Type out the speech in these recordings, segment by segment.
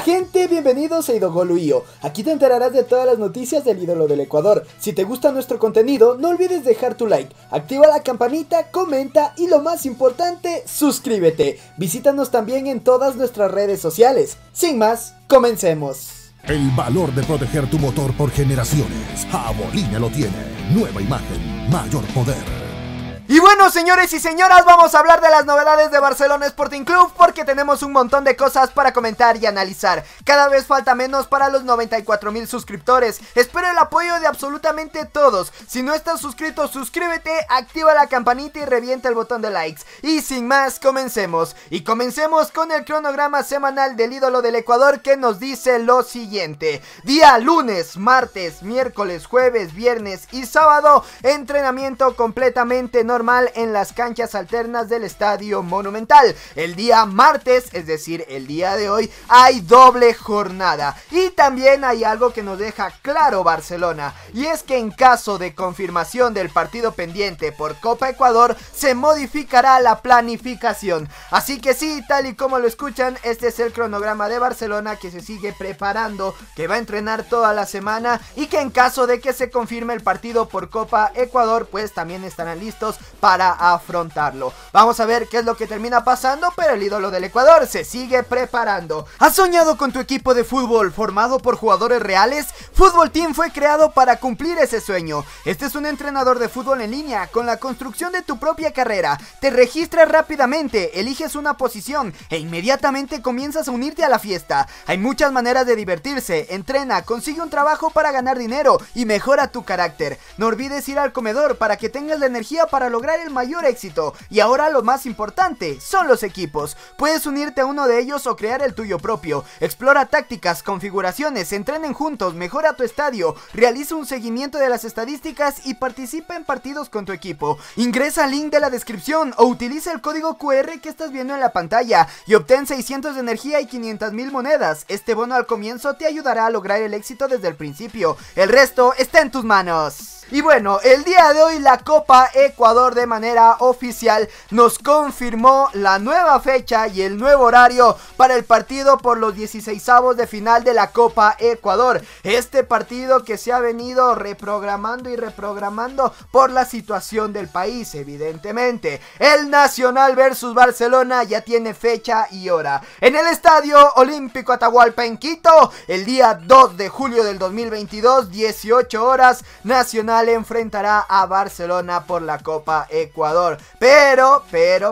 Hola gente, bienvenidos a Idogoluio. Aquí te enterarás de todas las noticias del ídolo del Ecuador. Si te gusta nuestro contenido, no olvides dejar tu like, activa la campanita, comenta y lo más importante, suscríbete. Visítanos también en todas nuestras redes sociales. Sin más, comencemos. El valor de proteger tu motor por generaciones. Jabolina lo tiene. Nueva imagen, mayor poder. Y bueno, señores y señoras, vamos a hablar de las novedades de Barcelona Sporting Club porque tenemos un montón de cosas para comentar y analizar. Cada vez falta menos para los 94,000 suscriptores. Espero el apoyo de absolutamente todos. Si no estás suscrito, suscríbete, activa la campanita y revienta el botón de likes. Y sin más, comencemos. Y comencemos con el cronograma semanal del ídolo del Ecuador, que nos dice lo siguiente: día lunes, martes, miércoles, jueves, viernes y sábado, entrenamiento completamente normal en las canchas alternas del Estadio Monumental. El día martes, es decir, el día de hoy, hay doble jornada. Y también hay algo que nos deja claro Barcelona, y es que en caso de confirmación del partido pendiente por Copa Ecuador, se modificará la planificación. Así que sí, tal y como lo escuchan, este es el cronograma de Barcelona, que se sigue preparando, que va a entrenar toda la semana, y que en caso de que se confirme el partido por Copa Ecuador, pues también estarán listos para afrontarlo. Vamos a ver qué es lo que termina pasando, pero el ídolo del Ecuador se sigue preparando. ¿Has soñado con tu equipo de fútbol formado por jugadores reales? Fútbol Team fue creado para cumplir ese sueño. Este es un entrenador de fútbol en línea con la construcción de tu propia carrera. Te registras rápidamente, eliges una posición e inmediatamente comienzas a unirte a la fiesta. Hay muchas maneras de divertirse. Entrena, consigue un trabajo para ganar dinero y mejora tu carácter. No olvides ir al comedor para que tengas la energía para lograr el mayor éxito. Y ahora lo más importante son los equipos. Puedes unirte a uno de ellos o crear el tuyo propio. Explora tácticas, configuraciones, entrenen juntos, mejora tu estadio, realiza un seguimiento de las estadísticas y participa en partidos con tu equipo. Ingresa al link de la descripción o utiliza el código QR que estás viendo en la pantalla y obtén 600 de energía y 500,000 monedas. Este bono al comienzo te ayudará a lograr el éxito desde el principio. El resto está en tus manos. Y bueno, el día de hoy la Copa Ecuador de manera oficial nos confirmó la nueva fecha y el nuevo horario para el partido por los 16avos de final de la Copa Ecuador. Este partido que se ha venido reprogramando y reprogramando por la situación del país, evidentemente. El Nacional versus Barcelona ya tiene fecha y hora. En el Estadio Olímpico Atahualpa en Quito, el día 2 de julio del 2022, 18 horas, Nacional enfrentará a Barcelona por la Copa Ecuador. Pero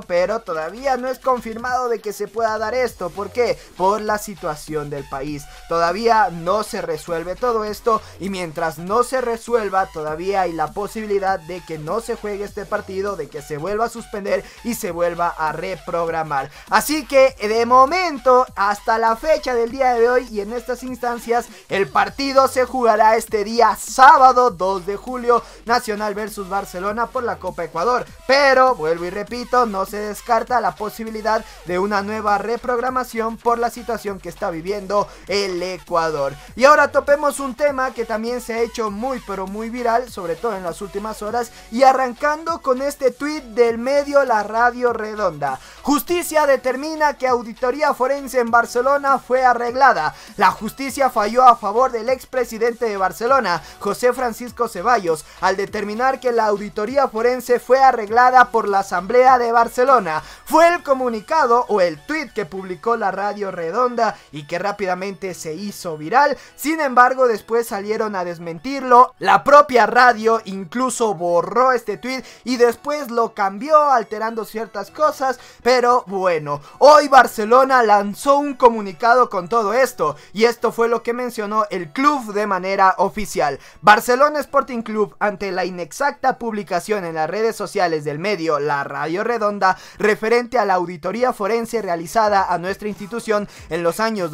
todavía no es confirmado de que se pueda dar esto. ¿Por qué? Por la situación del país. Todavía no se resuelve todo esto, y mientras no se resuelva, todavía hay la posibilidad de que no se juegue este partido, de que se vuelva a suspender y se vuelva a reprogramar. Así que de momento, hasta la fecha del día de hoy y en estas instancias, el partido se jugará este día sábado 2 de julio, Nacional versus Barcelona por la Copa Ecuador. Pero, vuelvo y repito, no se descarta la posibilidad de una nueva reprogramación por la situación que está viviendo el Ecuador. Y ahora topemos un tema que también se ha hecho muy pero muy viral, sobre todo en las últimas horas, y arrancando con este tweet del medio La Radio Redonda. Justicia determina que auditoría forense en Barcelona fue arreglada. La justicia falló a favor del expresidente de Barcelona, José Francisco Ceballos, al determinar que la auditoría forense fue arreglada por la Asamblea de Barcelona. Fue el comunicado o el tweet que publicó La Radio Redonda y que rápidamente se hizo viral. Sin embargo, después salieron a desmentirlo. La propia radio incluso borró este tweet y después lo cambió, alterando ciertas cosas. Pero bueno, hoy Barcelona lanzó un comunicado con todo esto, y esto fue lo que mencionó el club de manera oficial. Barcelona Sporting Club, ante la inexacta publicación en las redes sociales del medio La Radio Redonda referente a la auditoría forense realizada a nuestra institución en los años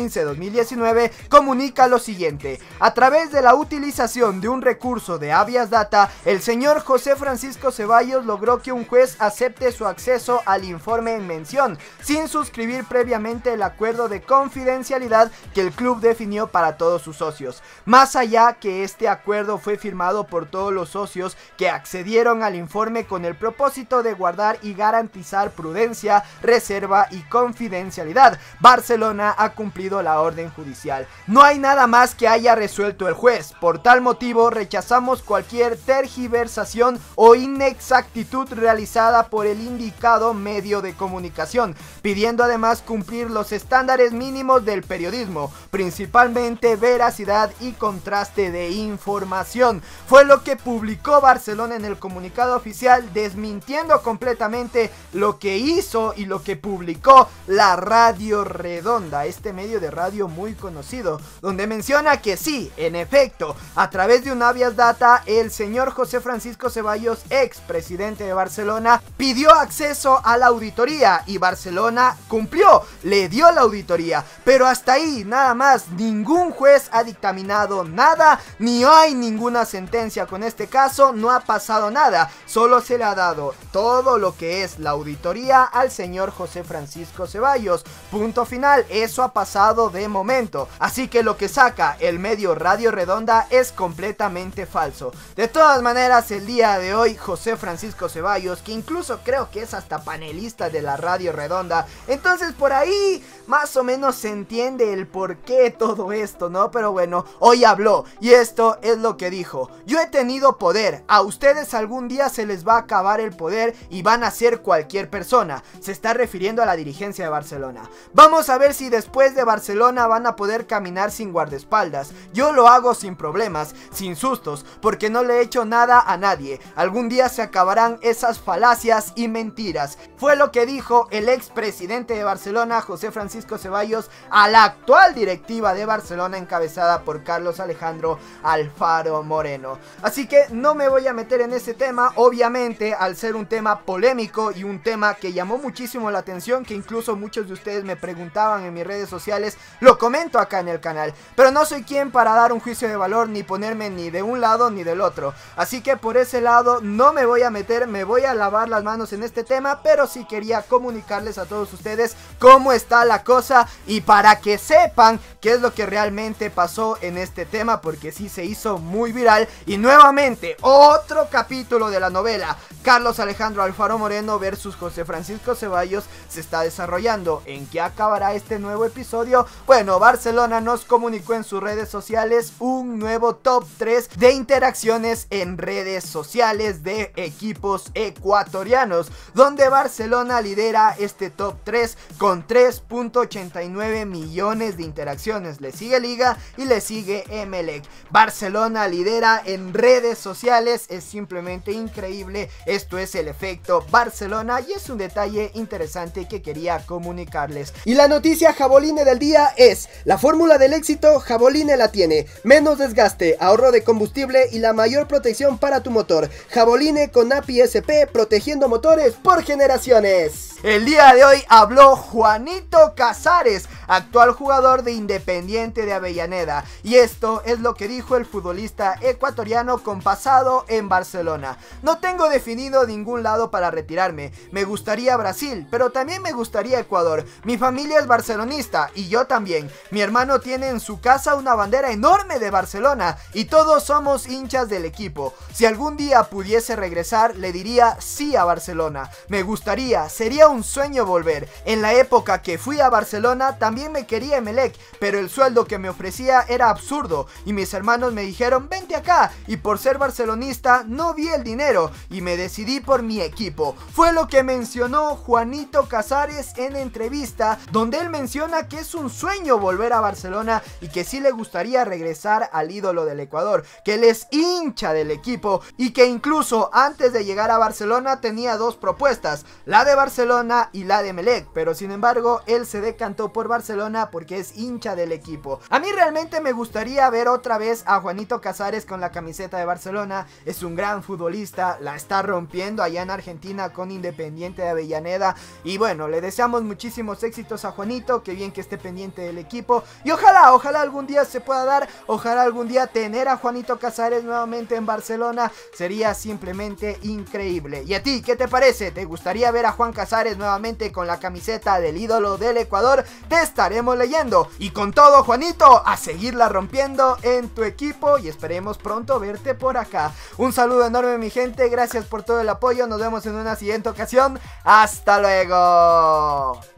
2015-2019, comunica lo siguiente: a través de la utilización de un recurso de habeas data, el señor José Francisco Ceballos logró que un juez acepte su acceso al informe en mención, sin suscribir previamente el acuerdo de confidencialidad que el club definió para todos sus socios. Más allá que este acuerdo fue firmado por todos los socios que accedieron al informe con el propósito de guardar y garantizar prudencia, reserva y confidencialidad. Barcelona ha cumplido la orden judicial. No hay nada más que haya resuelto el juez. Por tal motivo rechazamos cualquier tergiversación o inexactitud realizada por el indicado medio de comunicación, pidiendo además cumplir los estándares mínimos del periodismo, principalmente veracidad y contraste de información. Fue lo que publicó Barcelona en el comunicado oficial, desmintiendo completamente lo que hizo y lo que publicó la Radio Redonda, este medio de radio muy conocido, donde menciona que sí, en efecto, a través de un habeas data, el señor José Francisco Ceballos, ex presidente de Barcelona, pidió acceso a la auditoría y Barcelona cumplió, le dio la auditoría, pero hasta ahí nada más. Ningún juez ha dictaminado nada, ni hay ninguna sentencia con este caso, no ha pasado nada, solo se le ha dado todo lo que es la auditoría al señor José Francisco Ceballos, punto final. Eso ha pasado de momento, así que lo que saca el medio Radio Redonda es completamente falso. De todas maneras, el día de hoy José Francisco Ceballos, que incluso creo que es hasta panelista de la Radio Redonda, entonces por ahí más o menos se entiende el por qué todo esto, ¿no? Pero bueno, hoy habló y esto es lo que dijo: yo he tenido poder, a ustedes algún día se les va a acabar el poder y van a ser cualquier persona. Se está refiriendo a la dirigencia de Barcelona. Vamos a ver si después de Barcelona van a poder caminar sin guardaespaldas. Yo lo hago sin problemas, sin sustos, porque no le he hecho nada a nadie. Algún día se acabarán esas falacias y mentiras. Fue lo que dijo el expresidente de Barcelona, José Francisco Ceballos, a la actual directiva de Barcelona encabezada por Carlos Alejandro Alfaro Moreno. Así que no me voy a meter en ese tema, obviamente, al ser un tema polémico y un tema que llamó muchísimo la atención, que incluso muchos de ustedes me preguntaban en mis redes sociales, lo comento acá en el canal, pero no soy quien para dar un juicio de valor ni ponerme ni de un lado ni del otro, así que por ese lado no me voy a meter, me voy a lavar las manos en este tema, pero sí quería comunicarles a todos ustedes cómo está la cosa y para que sepan qué es lo que realmente pasó en este tema, porque sí se hizo muy viral. Y nuevamente otro capítulo de la novela Carlos Alejandro Alfaro Moreno versus José Francisco Ceballos se está desarrollando. ¿En qué acabará este nuevo episodio? Bueno, Barcelona nos comunicó en sus redes sociales un nuevo top 3 de interacciones en redes sociales de equipos ecuatorianos, donde Barcelona lidera este top 3 con 3.89 millones de interacciones. Le sigue Liga y le sigue Emelec. Barcelona lidera en redes sociales, es simplemente increíble. Esto es el efecto Barcelona y es un detalle interesante que quería comunicarles. Y la noticia jaboline del día es: la fórmula del éxito Jaboline la tiene. Menos desgaste, ahorro de combustible y la mayor protección para tu motor. Jaboline con API SP, protegiendo motores por generaciones. El día de hoy habló Juanito Casares, actual jugador de Independiente de Avellaneda, y esto es lo que dijo el futbolista ecuatoriano con pasado en Barcelona. No tengo definido ningún lado para retirarme, me gustaría Brasil, pero también me gustaría Ecuador. Mi familia es barcelonista y yo también. Mi hermano tiene en su casa una bandera enorme de Barcelona y todos somos hinchas del equipo. Si algún día pudiese regresar, le diría sí a Barcelona. Me gustaría, sería un sueño volver. En la época que fui a Barcelona también me quería Emelec, pero el sueldo que me ofrecía era absurdo y mis hermanos me dijeron vente acá, y por ser barcelonista no vi el dinero y me decidí por mi equipo. Fue lo que mencionó Juanito Casares en entrevista, donde él menciona que es un sueño volver a Barcelona y que sí le gustaría regresar al ídolo del Ecuador, que él es hincha del equipo y que incluso antes de llegar a Barcelona tenía dos propuestas, la de Barcelona y la de Emelec, pero sin embargo él se decantó por Barcelona porque es hincha del equipo. A mí realmente me gustaría ver otra vez a Juanito Casares con la camiseta de Barcelona. Es un gran futbolista, la está rompiendo allá en Argentina con Independiente de Avellaneda, y bueno, le deseamos muchísimos éxitos a Juanito, que bien que esté pendiente del equipo, y ojalá algún día se pueda dar, ojalá algún día tener a Juanito Casares nuevamente en Barcelona, sería simplemente increíble. ¿Y a ti qué te parece? ¿Te gustaría ver a Juan Casares nuevamente con la camiseta del ídolo del Ecuador? Te estaremos leyendo, y con todo, Juanito, a seguirla rompiendo en tu equipo y esperemos pronto verte por acá. Un saludo enorme, mi gente. nuevamente, gracias por todo el apoyo, nos vemos en una siguiente ocasión, hasta luego.